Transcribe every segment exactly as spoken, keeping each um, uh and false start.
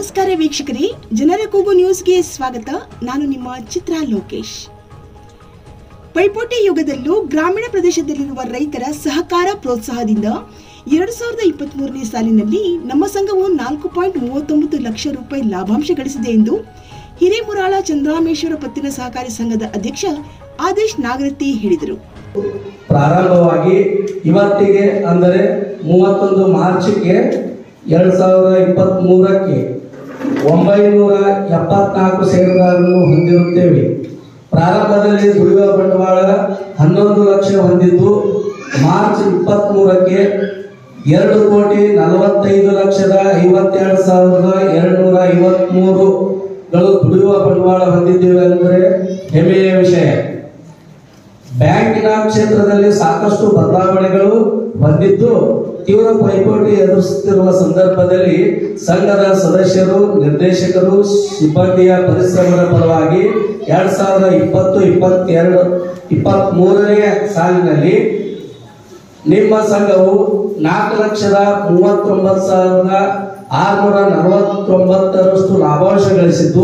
ನಮಸ್ಕಾರ ವೀಕ್ಷಕರೇ, ಜನರ ಕೂಗು ನ್ಯೂಸ್ಗೆ ಸ್ವಾಗತ. ನಾನು ನಿಮ್ಮ ಚಿತ್ರ ಲೋಕೇಶ್. ಪೈಪೋಟಿ ಯುಗದಲ್ಲೂ ಗ್ರಾಮೀಣ ಪ್ರದೇಶದಲ್ಲಿರುವ ರೈತರ ಸಹಕಾರ ಪ್ರೋತ್ಸಾಹದಿಂದ ಎರಡು ಸಾವಿರದ ಇಪ್ಪತ್ತ್ ಮೂರನೇ ಸಾಲಿನಲ್ಲಿ ನಮ್ಮ ಸಂಘವು ನಾಲ್ಕು ಪಾಯಿಂಟ್ ಮೂವತ್ತೊಂಬತ್ತು ಲಕ್ಷ ರೂಪಾಯಿ ಲಾಭಾಂಶ ಗಳಿಸಿದೆ ಎಂದು ಹಿರೇಮುರಾಳ ಚಂದ್ರಾಮೇಶ್ವರ ಪತ್ತಿನ ಸಹಕಾರಿ ಸಂಘದ ಅಧ್ಯಕ್ಷ ಆದೇಶ್ ನಾಗರತ್ತಿ ಹೇಳಿದರು. ಪ್ರಾರಂಭವಾಗಿ ಇವತ್ತಿಗೆ ಅಂದರೆ ಮೂವತ್ತೊಂದು ಮಾರ್ಚ್ಗೆ ಎರಡು ಸಾವಿರದ ಇಪ್ಪತ್ತ್ ಮೂರಕ್ಕೆ ಒಂಬೈನೂರ ಎಪ್ಪತ್ನಾಲ್ಕು ಷೇರುದಾರರನ್ನು ಹೊಂದಿರುತ್ತೇವೆ. ಪ್ರಾರಂಭದಲ್ಲಿ ದುಡಿಯುವ ಬಂಡವಾಳ ಹನ್ನೊಂದು ಲಕ್ಷ ಹೊಂದಿದ್ದು ಮಾರ್ಚ್ ಇಪ್ಪತ್ತ್ ಮೂರಕ್ಕೆ ಎರಡು ಕೋಟಿ ನಲವತ್ತೈದು ಲಕ್ಷದ ಐವತ್ತೆರಡು ಸಾವಿರದ ಎರಡುನೂರ ಐವತ್ತ್ ಮೂರುಗಳು ದುಡಿಯುವ ಬಂಡವಾಳ ಹೊಂದಿದ್ದೇವೆ ಅಂದರೆ ಹೆಮ್ಮೆಯ ವಿಷಯ. ಬ್ಯಾಂಕಿನ ಕ್ಷೇತ್ರದಲ್ಲಿ ಸಾಕಷ್ಟು ಬದಲಾವಣೆಗಳು ಹೊಂದಿದ್ದು ತೀವ್ರ ಪೈಪೋಟಿ ಎದುರಿಸುತ್ತಿರುವ ಸಂದರ್ಭದಲ್ಲಿ ಸಂಘದ ಸದಸ್ಯರು, ನಿರ್ದೇಶಕರು, ಸಿಬ್ಬಂದಿಯ ಪರಿಶ್ರಮದ ಫಲವಾಗಿ ಎರಡ್ ಸಾವಿರದ ಇಪ್ಪತ್ತು ಇಪ್ಪತ್ತೆರಡು ಇಪ್ಪತ್ತ್ ಮೂರನೇ ಸಾಲಿನಲ್ಲಿ ನಿಮ್ಮ ಸಂಘವು ನಾಲ್ಕು ಲಕ್ಷದ ಮೂವತ್ತೊಂಬತ್ತು ಸಾವಿರದ ಆರುನೂರ ನಲವತ್ತೊಂಬತ್ತರಷ್ಟು ಲಾಭಾಂಶ ಗಳಿಸಿದ್ದು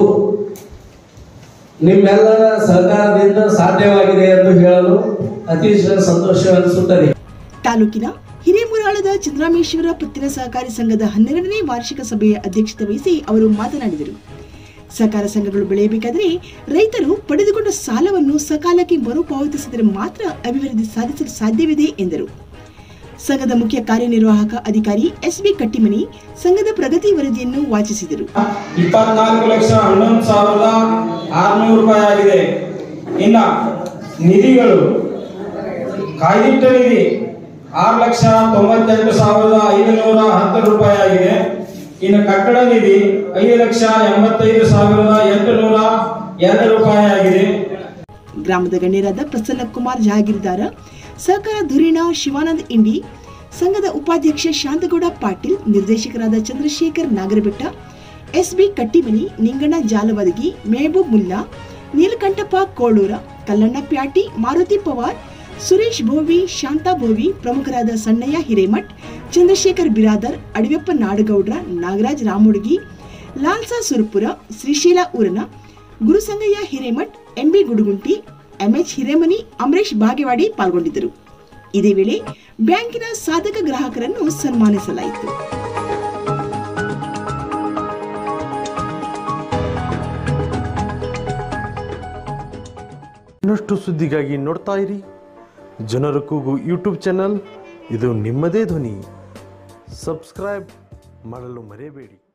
ನಿಮ್ಮೆಲ್ಲರ ಸಹಕಾರದಿಂದ ಸಾಧ್ಯವಾಗಿದೆ ಎಂದು ಹೇಳಲು ಅತಿಶಯ ಸಂತೋಷವೆನಿಸುತ್ತದೆ. ತಾಲೂಕಿನ ಹಿರೇಮುರಾಳದ ಚಂದ್ರಾಮೇಶ್ವರ ಪತ್ತಿನ ಸಹಕಾರಿ ಸಂಘದ ಹನ್ನೆರಡನೇ ವಾರ್ಷಿಕ ಸಭೆಯ ಅಧ್ಯಕ್ಷತೆ ವಹಿಸಿ ಅವರು ಮಾತನಾಡಿದರು. ಸಹಕಾರ ಸಂಘಗಳು ಬೆಳೆಯಬೇಕಾದರೆ ರೈತರು ಪಡೆದುಕೊಂಡ ಸಾಲವನ್ನು ಸಕಾಲಕ್ಕೆ ಮರುಪಾವತಿಸಿದರೆ ಮಾತ್ರ ಅಭಿವೃದ್ಧಿ ಸಾಧಿಸಲು ಸಾಧ್ಯವಿದೆ ಎಂದರು. ಸಂಘದ ಮುಖ್ಯ ಕಾರ್ಯನಿರ್ವಾಹಕ ಅಧಿಕಾರಿ ಎಸ್ ಬಿ ಕಟ್ಟಿಮನಿ ಸಂಘದ ಪ್ರಗತಿ ವರದಿಯನ್ನು ವಾಚಿಸಿದರು. ಇಪ್ಪತ್ನಾಲ್ಕು ಲಕ್ಷ ಹನ್ನೊಂದು ಸಾವಿರದ ಆರುನೂರು ರೂಪಾಯಿ ಆಗಿದೆ. ಇನ್ನ ನಿಧಿಗಳು ಕಾಯ್ದಿಟ್ಟ ನಿಧಿ ಆರು ಲಕ್ಷ ತೊಂಬತ್ತೆಂಟು ಸಾವಿರದ ಐದುನೂರ ಹತ್ತು ರೂಪಾಯಿ ಆಗಿದೆ. ಇನ್ನು ಕಟ್ಟಡ ನಿಧಿ ಐದು ಲಕ್ಷ ಎಂಬತ್ತೈದು ಸಾವಿರದ ಎಂಟುನೂರ ಎರಡು ರೂಪಾಯಿ ಆಗಿದೆ. ಗ್ರಾಮದ ಗಣ್ಯರಾದ ಪ್ರಸನ್ನ ಕುಮಾರ್ ಜಹಾಗೀರ್ದಾರ, ಸಹಕಾರ ಧುರೀಣ ಶಿವಾನಂದ್ ಇಂಡಿ, ಸಂಘದ ಉಪಾಧ್ಯಕ್ಷ ಶಾಂತಗೌಡ ಪಾಟೀಲ್, ನಿರ್ದೇಶಕರಾದ ಚಂದ್ರಶೇಖರ್ ನಾಗರಬೆಟ್ಟ, ಎಸ್ ಬಿ ಕಟ್ಟಿಮನಿ, ನಿಂಗಣ್ಣ ಜಾಲವದಗಿ, ಮೆಹಬೂಬ್ ಮುಲ್ಲಾ, ನೀಲಕಂಠಪ್ಪ ಕೋಳೂರ, ಕಲ್ಲಣ್ಣ ಪ್ಯಾಟಿ, ಮಾರುತಿ ಪವಾರ್, ಸುರೇಶ್ ಭೋವಿ, ಶಾಂತಾ ಭೋವಿ, ಪ್ರಮುಖರಾದ ಸಣ್ಣಯ್ಯ ಹಿರೇಮಠ್, ಚಂದ್ರಶೇಖರ್ ಬಿರಾದರ್, ಅಡಿವೆಪ್ಪ ನಾಡಗೌಡ್ರ, ನಾಗರಾಜ್ ರಾಮುಡುಗಿ, ಲಾಲ್ಸಾ ಸುರಪುರ, ಶ್ರೀಶೈಲ ಊರನ, ಗುರುಸಂಗಯ್ಯ ಹಿರೇಮಠ್, ಎಂಬಿ ಗುಡುಗುಂಟಿ, ಎಂಎಚ್ ಹಿರೇಮನಿ, ಅಮರೇಶ್ ಬಾಗೇವಾಡಿ ಪಾಲ್ಗೊಂಡಿದ್ದರು. ಇದೇ ವೇಳೆ ಬ್ಯಾಂಕಿನ ಸಾಧಕ ಗ್ರಾಹಕರನ್ನು ಸನ್ಮಾನಿಸಲಾಯಿತು. ಇನ್ನಷ್ಟು ಸುದ್ದಿಗಾಗಿ ನೋಡ್ತಾ ಇರಿ ಜನರ ಕೂಗು ಯೂಟ್ಯೂಬ್ ಚಾನಲ್. ಇದು ನಿಮ್ಮದೇ ಧ್ವನಿ. ಸಬ್ಸ್ಕ್ರೈಬ್ ಮಾಡಲು ಮರೆಯಬೇಡಿ.